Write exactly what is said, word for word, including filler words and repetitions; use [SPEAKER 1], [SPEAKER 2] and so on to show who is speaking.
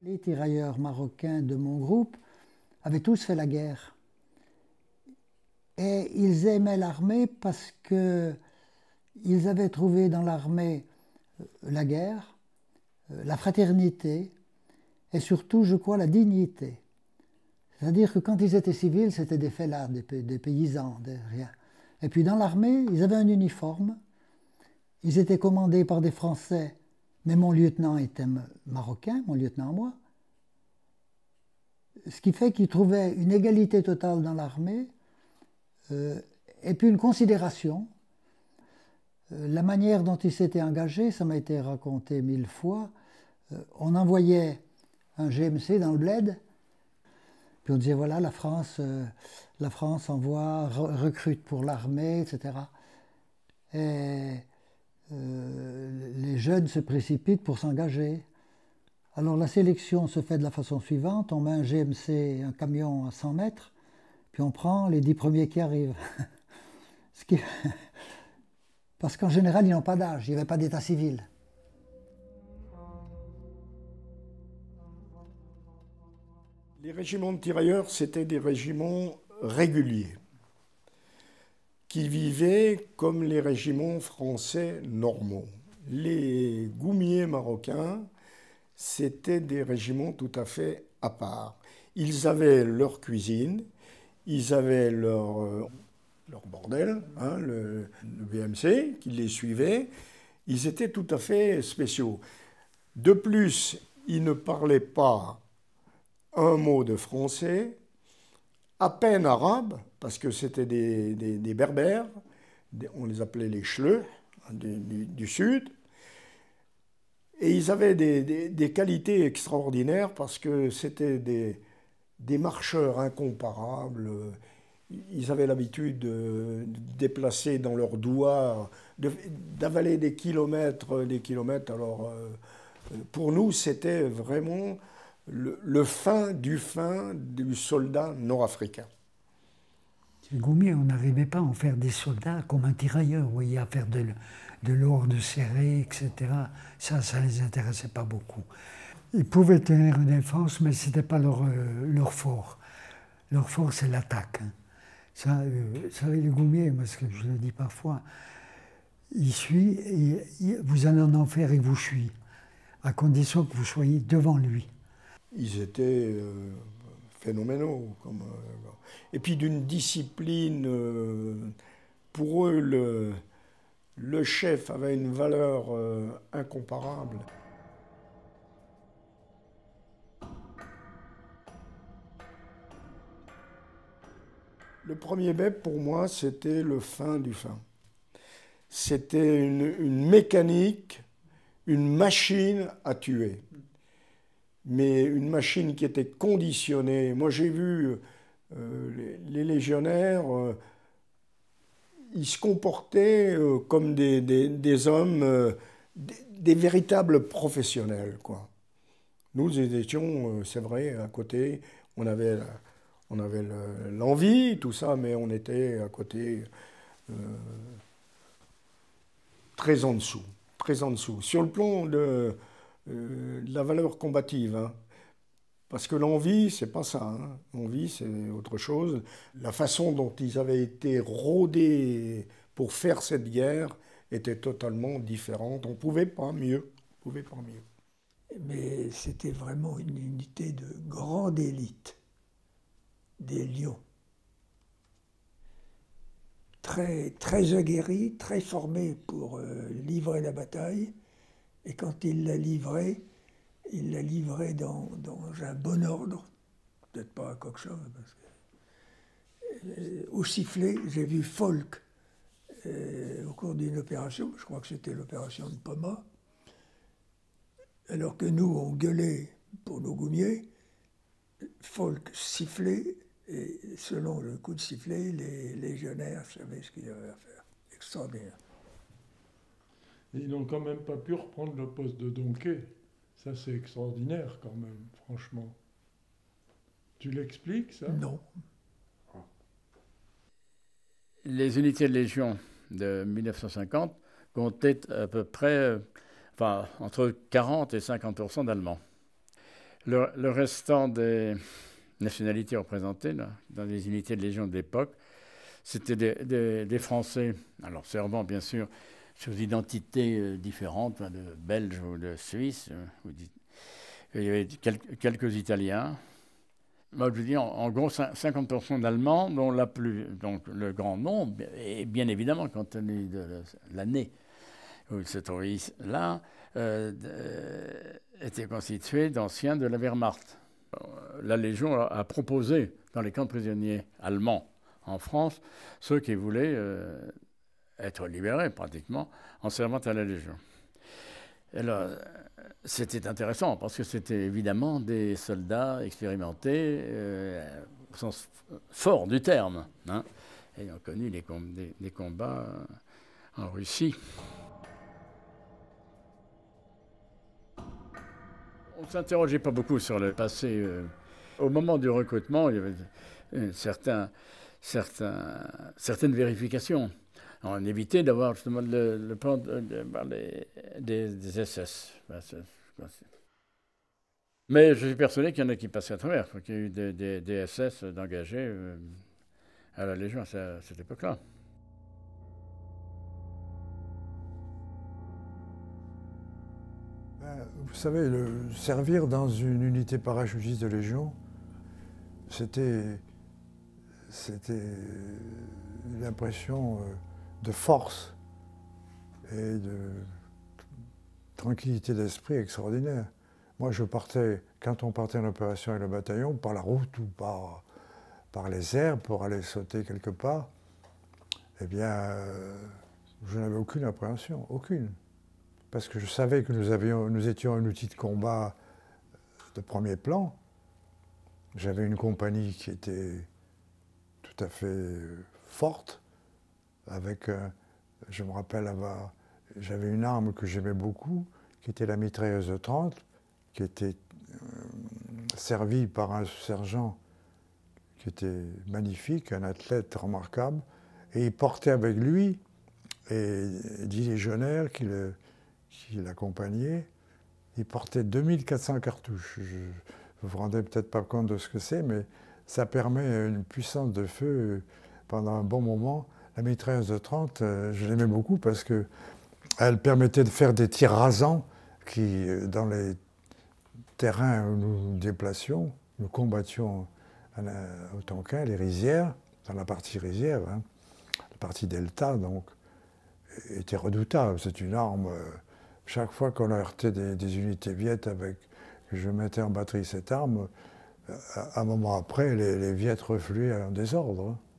[SPEAKER 1] Les tirailleurs marocains de mon groupe avaient tous fait la guerre. Et ils aimaient l'armée parce qu'ils avaient trouvé dans l'armée la guerre, la fraternité et surtout, je crois, la dignité. C'est-à-dire que quand ils étaient civils, c'était des fêlards, des, des paysans, des rien. Et puis dans l'armée, ils avaient un uniforme. Ils étaient commandés par des Français, mais mon lieutenant était marocain, mon lieutenant moi. Ce qui fait qu'ils trouvaient une égalité totale dans l'armée, euh, et puis une considération. Euh, la manière dont ils s'étaient engagés, ça m'a été raconté mille fois. Euh, on envoyait un G M C dans le bled, puis on disait voilà, la France, euh, la France envoie, re recrute pour l'armée, et cetera. Et euh, les jeunes se précipitent pour s'engager. Alors la sélection se fait de la façon suivante, on met un G M C, un camion à cent mètres, puis on prend les dix premiers qui arrivent. Ce qui... Parce qu'en général, ils n'ont pas d'âge, il n'y avait pas d'état civil.
[SPEAKER 2] Les régiments de tirailleurs, c'était des régiments réguliers, qui vivaient comme les régiments français normaux. Les goumiers marocains, c'était des régiments tout à fait à part. Ils avaient leur cuisine, ils avaient leur, euh, leur bordel, hein, le, le B M C, qui les suivait. Ils étaient tout à fait spéciaux. De plus, ils ne parlaient pas un mot de français, à peine arabe, parce que c'était des, des, des berbères, des, on les appelait les chleux, du, du, du sud. Et ils avaient des, des, des qualités extraordinaires parce que c'était des, des marcheurs incomparables. Ils avaient l'habitude de déplacer dans leurs doigts, d'avaler des kilomètres, des kilomètres. Alors, pour nous, c'était vraiment le, le fin du fin du soldat nord-africain.
[SPEAKER 3] Les goumiers, on n'arrivait pas à en faire des soldats comme un tirailleur, vous voyez, à faire de, de l'ordre serré, et cetera. Ça, ça ne les intéressait pas beaucoup. Ils pouvaient tenir une défense, mais ce n'était pas leur, euh, leur fort. Leur fort, c'est l'attaque. Hein. Ça, euh, vous savez, les goumiers, parce que je le dis parfois, ils suivent, et, et vous allez en enfer et vous suivent, à condition que vous soyez devant lui.
[SPEAKER 2] Ils étaient euh, phénoménaux. Comme, euh, et puis d'une discipline, euh, pour eux, le, le chef avait une valeur euh, incomparable. Le premier B E P, pour moi, c'était le fin du fin. C'était une, une mécanique, une machine à tuer. Mais une machine qui était conditionnée. Moi, j'ai vu euh, les, les légionnaires, euh, ils se comportaient euh, comme des, des, des hommes, euh, des, des véritables professionnels, quoi. Nous, nous étions, euh, c'est vrai, à côté, on avait, on avait l'envie, tout ça, mais on était à côté euh, très en dessous, très en dessous. Sur le plan de... Euh, de la valeur combative, hein. Parce que l'envie, c'est pas ça, hein. L'envie, c'est autre chose. La façon dont ils avaient été rodés pour faire cette guerre était totalement différente. On ne pouvait pas mieux, on pouvait pas mieux.
[SPEAKER 4] Mais c'était vraiment une unité de grande élite, des lions. Très, très aguerris, très formés pour euh, livrer la bataille. Et quand il l'a livré, il l'a livré dans, dans un bon ordre, peut-être pas à Cockshove, parce que... Euh, au sifflet, j'ai vu Folk euh, au cours d'une opération, je crois que c'était l'opération de Poma, alors que nous, on gueulait pour nos goumiers, Folk sifflait, et selon le coup de sifflet, les légionnaires savaient ce qu'ils avaient à faire. Extraordinaire.
[SPEAKER 5] Ils n'ont quand même pas pu reprendre le poste de Donquet. Ça, c'est extraordinaire quand même, franchement. Tu l'expliques, ça?
[SPEAKER 4] Non.
[SPEAKER 6] Ah. Les unités de Légion de mille neuf cent cinquante comptaient à peu près, enfin, entre quarante et cinquante pour cent d'Allemands. Le, le restant des nationalités représentées là, dans les unités de Légion de l'époque, c'était des, des, des Français, alors servant bien sûr sous identités euh, différentes, hein, de Belges ou de Suisses. Euh, ou il y avait quelques, quelques Italiens. Moi, je dis en, en gros cinquante pour cent d'Allemands, dont la plus, donc le grand nombre, et bien évidemment, compte tenu de l'année où ils se trouvaient là, euh, de, était constitué d'anciens de la Wehrmacht. La Légion a, a proposé dans les camps de prisonniers allemands en France ceux qui voulaient euh, être libérés pratiquement en servant à la Légion. Alors, c'était intéressant parce que c'était évidemment des soldats expérimentés euh, au sens fort du terme, hein, ayant connu les com des, des combats en Russie. On ne s'interrogeait pas beaucoup sur le passé. Euh, au moment du recrutement, il y avait euh, certains, certains, certaines vérifications. On évitait d'avoir justement le, le plan de, de, de, les, des, des S S. Mais je suis persuadé qu'il y en a qui passaient à travers, qu'il y a eu des, des, des S S d'engagés euh, à la Légion à cette époque-là.
[SPEAKER 7] Vous savez, le, servir dans une unité parachutiste de Légion, c'était c'était l'impression de force et de tranquillité d'esprit extraordinaire. Moi, je partais, quand on partait en opération avec le bataillon, par la route ou par, par les airs pour aller sauter quelque part, eh bien, euh, je n'avais aucune appréhension, aucune. Parce que je savais que nous, avions, nous étions un outil de combat de premier plan. J'avais une compagnie qui était tout à fait forte, avec, euh, je me rappelle avoir, j'avais une arme que j'aimais beaucoup, qui était la mitrailleuse de trente, qui était euh, servie par un sergent qui était magnifique, un athlète remarquable, et il portait avec lui et dix légionnaires qui le qui l'accompagnait, il portait deux mille quatre cents cartouches. Je, vous vous rendez peut-être pas compte de ce que c'est, mais ça permet une puissance de feu pendant un bon moment. La mitrailleuse de trente, euh, je l'aimais beaucoup parce qu'elle permettait de faire des tirs rasants qui, dans les terrains où nous nous déplacions, nous combattions au Tonkin, les rizières, dans la partie rizière, hein, la partie delta, donc, était redoutable. C'est une arme... Euh, Chaque fois qu'on heurtait des, des unités viettes avec que je mettais en batterie cette arme, un moment après, les, les viettes refluaient en désordre.